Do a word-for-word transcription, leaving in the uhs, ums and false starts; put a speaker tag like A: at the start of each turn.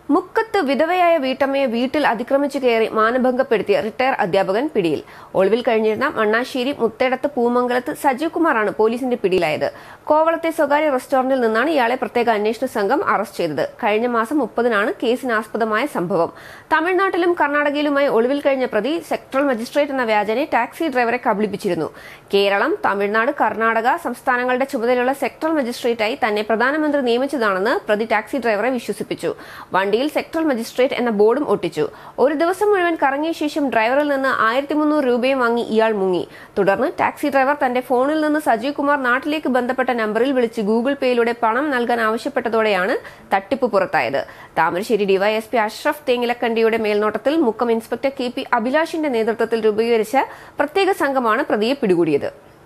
A: മുക്കത്ത് വിധവയായ വീട്ടമ്മയെ വീട്ടിൽ അതിക്രമിച്ചു കയറി മാനഭംഗപ്പെടുത്തിയ റിട്ടയർ അധ്യാപകൻ പിടിയിൽ. ഒളിവിൽ കഴിഞ്ഞിരുന്ന മണ്ണാശ്ശേരി മുത്തേടത്ത് പൂമംഗലത്ത് സജീവ് കുമാറാണ് പോലീസിന്റെ പിടിയിലായത്. കോവളത്തെ സ്വകാര്യ റെസ്റ്റോറന്റിൽ നിന്നാണ് ഇയാളെ പ്രത്യേക അന്വേഷണ സംഘം അറസ്റ്റ് ചെയ്തത്. കഴിഞ്ഞ മാസം മുപ്പതിനാണ് കേസിനാസ്പദമായ സംഭവം. തമിഴ്നാട്ടിലും കർണാടകയിലുമായി ഒളിവിൽ കഴിഞ്ഞ പ്രതി സെക്ടറൽ മജിസ്ട്രേറ്റ് എന്ന വ്യാജനെ ടാക്സി ഡ്രൈവറെ കബളിപ്പിച്ചിരുന്നു. കേരളം, തമിഴ്നാട്, കർണാടക സംസ്ഥാനങ്ങളുടെ ചുമതലയുള്ള സെക്ടറൽ മജിസ്ട്രേറ്റായി തന്നെ പ്രധാനമന്ത്രി നിയമിച്ചതാണെന്ന് പ്രതി ടാക്സി ഡ്രൈവറെ വിശ്വസിപ്പിച്ചു. വണ്ടിയിൽ സെക്ടറൽ മജിസ്ട്രേറ്റ് എന്ന ബോർഡും ഒട്ടിച്ചു. ഒരു ദിവസം മുഴുവൻ കറങ്ങിയ ശേഷം ഡ്രൈവറിൽ നിന്ന് ആയിരത്തി മുന്നൂറ് രൂപയും വാങ്ങി ഇയാൾ മുങ്ങി. തുടർന്ന് ടാക്സി ഡ്രൈവർ തന്റെ ഫോണിൽ നിന്ന് സജീവ് കുമാർ നാട്ടിലേക്ക് ബന്ധപ്പെട്ട നമ്പറിൽ വിളിച്ച് ഗൂഗിൾ പേയിലൂടെ പണം നൽകാൻ ആവശ്യപ്പെട്ടതോടെയാണ് തട്ടിപ്പ് പുറത്തായത്. താമരശ്ശേരി ഡിവൈഎസ്പി അഷ്റഫ് തേങ്ങിലക്കണ്ടിയുടെ മേൽനോട്ടത്തിൽ മുക്കം ഇൻസ്പെക്ടർ കെ പി അഭിലാഷിന്റെ നേതൃത്വത്തിൽ രൂപീകരിച്ച പ്രത്യേക സംഘമാണ് പ്രതിയെ പിടികൂടിയത്.